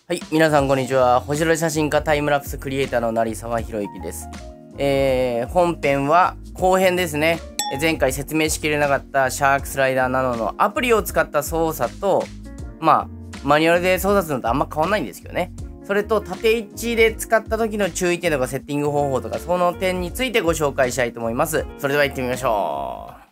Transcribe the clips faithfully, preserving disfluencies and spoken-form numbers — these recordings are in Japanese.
はい、皆さんこんにちは。星空写真家タイムラプスクリエイターの成沢宏之です。えー、本編は後編ですね。前回説明しきれなかったシャークスライダーナノのアプリを使った操作と、まあ、マニュアルで操作するのとあんま変わんないんですけどね。それと縦位置で使った時の注意点とかセッティング方法とかその点についてご紹介したいと思います。それでは行ってみましょう。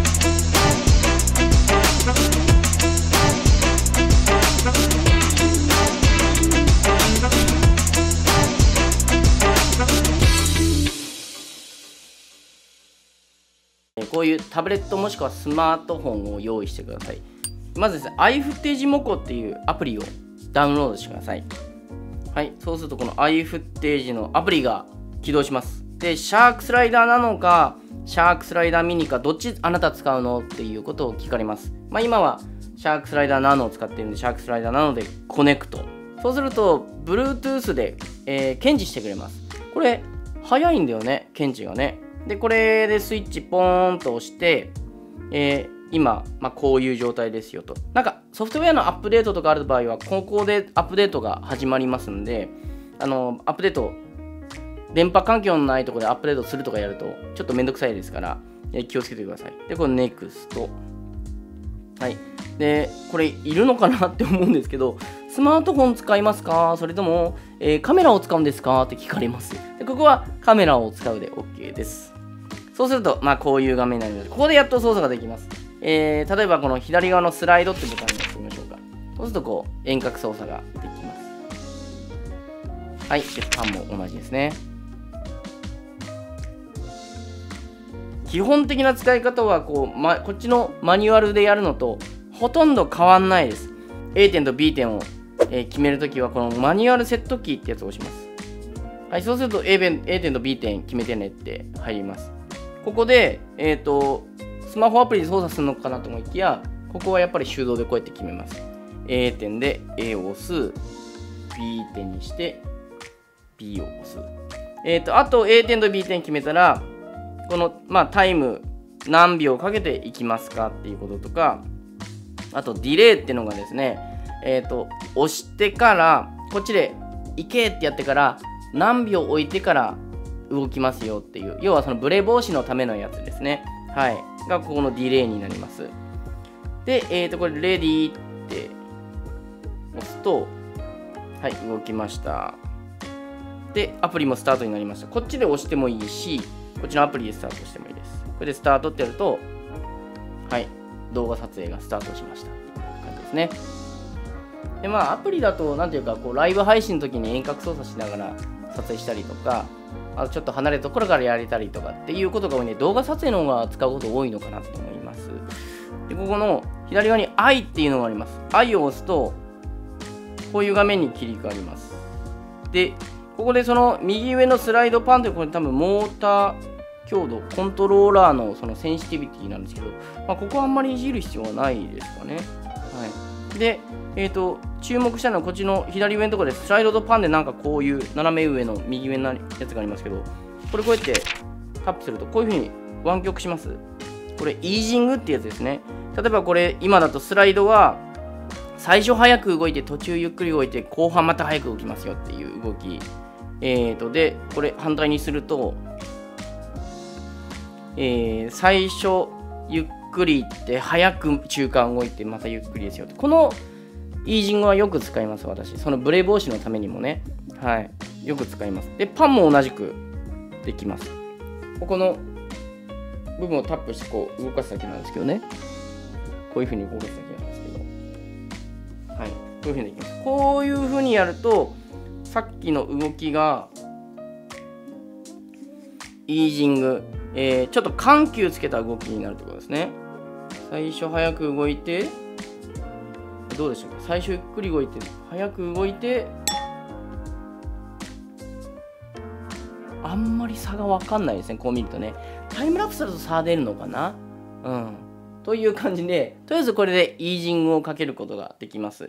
こういうタブレットもしくはスマートフォンを用意してください。まずですね、iFootage モコっていうアプリをダウンロードしてください。はい、そうするとこの iFootage のアプリが起動します。で、シャークスライダーなのか、シャークスライダーミニか、どっちあなた使うのっていうことを聞かれます。まあ今はシャークスライダーナノを使っているので、シャークスライダーナノでコネクト。そうすると、Bluetooth で、えー、検知してくれます。これ、早いんだよね、検知がね。で、これでスイッチポーンと押して、えー、今、まあ、こういう状態ですよと。なんかソフトウェアのアップデートとかある場合は、ここでアップデートが始まりますんで、あの、アップデート、電波環境のないところでアップデートするとかやると、ちょっとめんどくさいですから、えー、気をつけてください。で、これ ネクスト。はい。で、これいるのかなって思うんですけど、スマートフォン使いますか？それとも、えー、カメラを使うんですかって聞かれます。で、ここはカメラを使うで OK です。そうすると、まあ、こういう画面になります。ここでやっと操作ができます。えー、例えば、この左側のスライドってボタンに押してみましょうか。そうすると、こう、遠隔操作ができます。はい。で、パンも同じですね。基本的な使い方は、こう、ま、こっちのマニュアルでやるのと、ほとんど変わんないです。A 点と B 点を、えー、決めるときは、このマニュアルセットキーってやつを押します。はい。そうすると A 点、A 点と B 点決めてねって入ります。ここで、えっと、スマホアプリで操作するのかなと思いきや、ここはやっぱり手動でこうやって決めます。A 点で A を押す。B 点にして B を押す。えっと、あと A 点と B 点決めたら、この、まあ、タイム何秒かけていきますかっていうこととか、あとディレイっていうのがですね、えっと、押してから、こっちで行けってやってから、何秒置いてから動きますよっていう、要はそのブレ防止のためのやつですね。はい。が、ここのディレイになります。で、えっと、これ、レディーって押すと、はい、動きました。で、アプリもスタートになりました。こっちで押してもいいし、こっちのアプリでスタートしてもいいです。これでスタートってやると、はい、動画撮影がスタートしましたっていう感じですね。で、まあ、アプリだと、なんていうか、こう、ライブ配信の時に遠隔操作しながら撮影したりとか、あとちょっと離れたところからやれたりとかっていうことが多いね。動画撮影の方が使うこと多いのかなと思います。で、ここの左側に I っていうのがあります。I を押すと、こういう画面に切り替わります。で、ここでその右上のスライドパンというこれ多分モーター強度、コントローラーのそのセンシティビティなんですけど、まあ、ここはあんまりいじる必要はないですかね。はい。で、えっと、注目したのはこっちの左上のところでスライドとパンでなんかこういう斜め上の右上のやつがありますけど、これこうやってタップするとこういう風に湾曲します。これイージングってやつですね。例えばこれ今だとスライドは最初早く動いて途中ゆっくり動いて後半また早く動きますよっていう動き。えーと、で、これ反対にすると、えー、最初ゆっくり行って早く中間動いてまたゆっくりですよ。このイージングはよく使います、私。そのブレ防止のためにもね。はい。よく使います。で、パンも同じくできます。ここの部分をタップしてこう動かすだけなんですけどね。こういう風に動かすだけなんですけど。はい。こういう風にできます。こういう風にやると、さっきの動きが、イージング、えー、ちょっと緩急つけた動きになるってことですね。最初早く動いて、どうでしょうか。最初ゆっくり動いて、早く動いて、あんまり差が分かんないですね、こう見るとね。タイムラプスだと差出るのかな。うん。という感じで、とりあえずこれでイージングをかけることができます。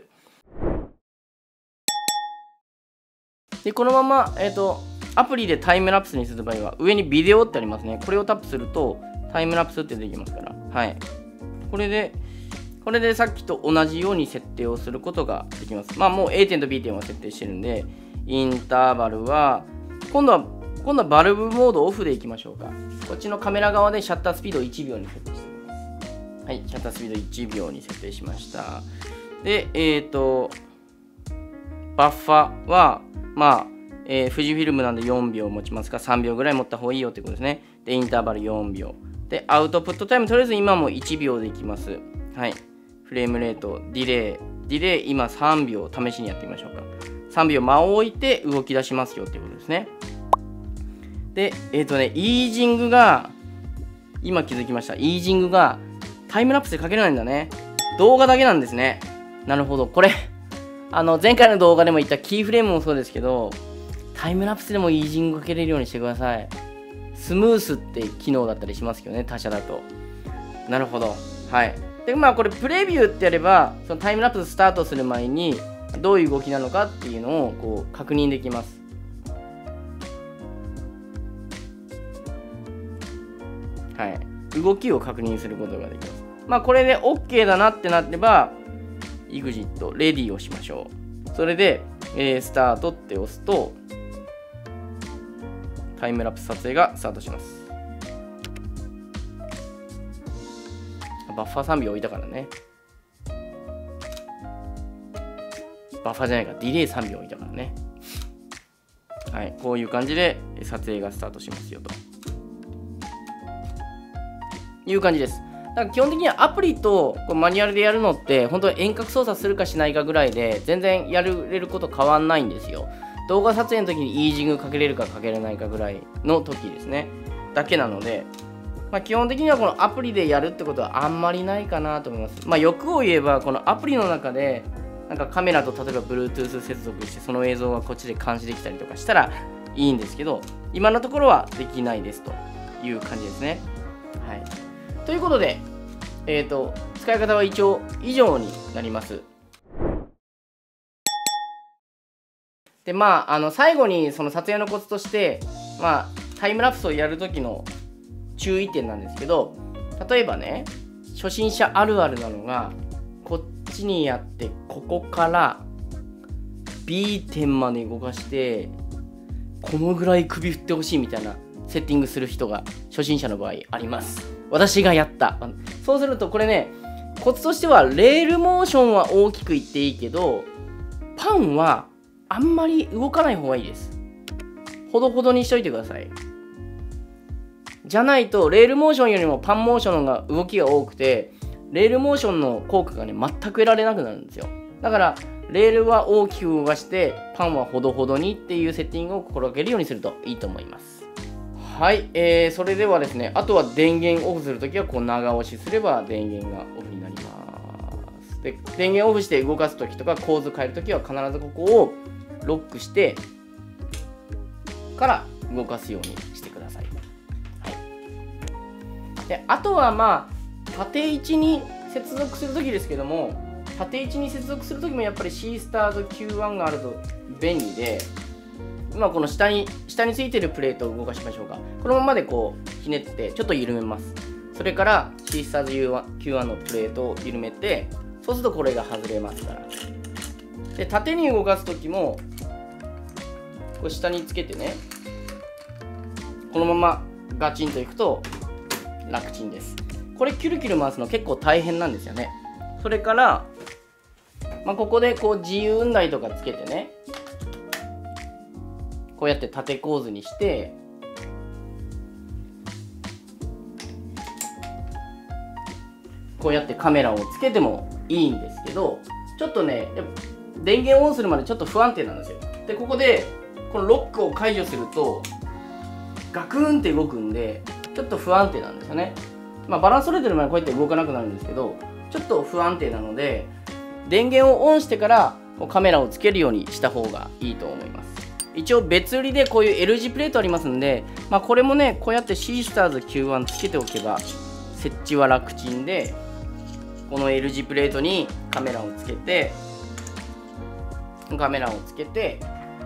で、このまま、えっと、アプリでタイムラプスにする場合は、上にビデオってありますね。これをタップすると、タイムラプスってできますから。はい。これで、 これでさっきと同じように設定をすることができます。まあもう A 点と B 点は設定してるんで、インターバルは、今度は、今度はバルブモードオフでいきましょうか。こっちのカメラ側でシャッタースピードをいちびょうに設定しています。はい、シャッタースピードいちびょうに設定しました。で、えっと、バッファは、まあ、えー、富士フィルムなんでよんびょう持ちますからさんびょうぐらい持った方がいいよってことですね。で、インターバルよんびょう。で、アウトプットタイム、とりあえず今もいちびょうでいきます。はい。フレームレート、ディレイ、ディレイ今さんびょう試しにやってみましょうか。さんびょう間を置いて動き出しますよっていうことですね。で、えっとね、イージングが、今気づきました。イージングがタイムラプスでかけれないんだね。動画だけなんですね。なるほど。これ、あの、前回の動画でも言ったキーフレームもそうですけど、タイムラプスでもイージングかけれるようにしてください。スムースって機能だったりしますけどね、他社だと。なるほど。はい。で、まあこれプレビューってやれば、そのタイムラプススタートする前に、どういう動きなのかっていうのをこう確認できます。はい。動きを確認することができます。まあこれで OK だなってなってば、エグジット、レディをしましょう。それで、えー、スタートって押すと、タイムラプス撮影がスタートします。バッファーさんびょう置いたからね。バッファーじゃないか、ディレイさんびょう置いたからね。はい、こういう感じで撮影がスタートしますよという感じです。だから基本的にはアプリとこうマニュアルでやるのって本当に遠隔操作するかしないかぐらいで全然やれること変わんないんですよ。動画撮影の時にイージングかけれるかかけれないかぐらいの時ですね。だけなので、まあ、基本的にはこのアプリでやるってことはあんまりないかなと思います。まあ、欲を言えばこのアプリの中でなんかカメラと例えば Bluetooth 接続してその映像がこっちで監視できたりとかしたらいいんですけど、今のところはできないですという感じですね。はい。ということで、えーと、使い方は一応以上になります。で、まあ、あの最後にその撮影のコツとして、まあ、タイムラプスをやるときの注意点なんですけど、例えばね、初心者あるあるなのが、こっちにやって、ここから B 点まで動かして、このぐらい首振ってほしいみたいなセッティングする人が初心者の場合あります。私がやった。そうするとこれね、コツとしてはレールモーションは大きくいっていいけど、パンはあんまり動かない方がいいです。ほどほどにしといてください。じゃないとレールモーションよりもパンモーションのが動きが多くて、レールモーションの効果がね全く得られなくなるんですよ。だからレールは大きく動かしてパンはほどほどにっていうセッティングを心がけるようにするといいと思います。はい、えー、それではですね、あとは電源オフするときはこう長押しすれば電源がオフになります。で、電源オフして動かすときとか構図変えるときは必ずここをロックしてから動かすようにしてください。はい、であとはまあ縦位置に接続するときですけども、縦位置に接続するときもやっぱり C スターと キューワン があると便利で、今この下に下についてるプレートを動かしましょうか。このままでこうひねってちょっと緩めます。それから C スターズ キューワン のプレートを緩めて、そうするとこれが外れますから。で縦に動かすときもこれ下につけてね、このままガチンといくと楽ちんです。これキュルキュル回すの結構大変なんですよね。それから、まあ、ここでこう自由雲台とかつけてね、こうやって縦構図にしてこうやってカメラをつけてもいいんですけど、ちょっとね電源オンするまでちょっと不安定なんですよ。でここでこのロックを解除するとガクーンって動くんでちょっと不安定なんですよね。まあバランス取れてるまでこうやって動かなくなるんですけど、ちょっと不安定なので電源をオンしてからカメラをつけるようにした方がいいと思います。一応別売りでこういう エル 字プレートありますんで、まあ、これもねこうやって C スターズ キューワン つけておけば設置は楽ちんで、この エル 字プレートにカメラをつけてカメラをつけて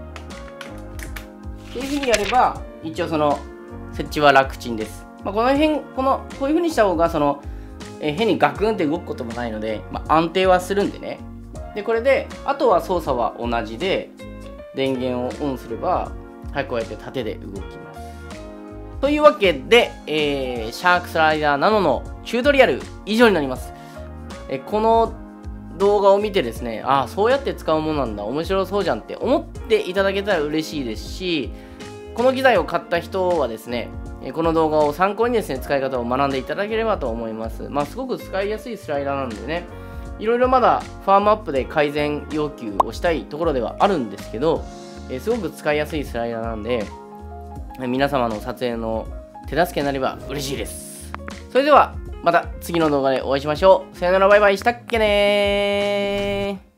っていう風にやれば一応その設置は楽ちんです。まあ、この辺このこういう風にした方がそのえー変にガクンって動くこともないので、まあ、安定はするんでね。でこれであとは操作は同じで、電源をオンすれば、はい、こうやって縦で動きます。というわけで、えーシャークスライダーナノのチュートリアル以上になります。えーこの動画を見てですね、ああ、そうやって使うものなんだ、面白そうじゃんって思っていただけたら嬉しいですし、この機材を買った人はですね、この動画を参考にですね、使い方を学んでいただければと思います。まあ、すごく使いやすいスライダーなんでね、いろいろまだファームアップで改善要求をしたいところではあるんですけど、えすごく使いやすいスライダーなんで、皆様の撮影の手助けになれば嬉しいです。それでは、また次の動画でお会いしましょう。さよなら、バイバイしたっけねー。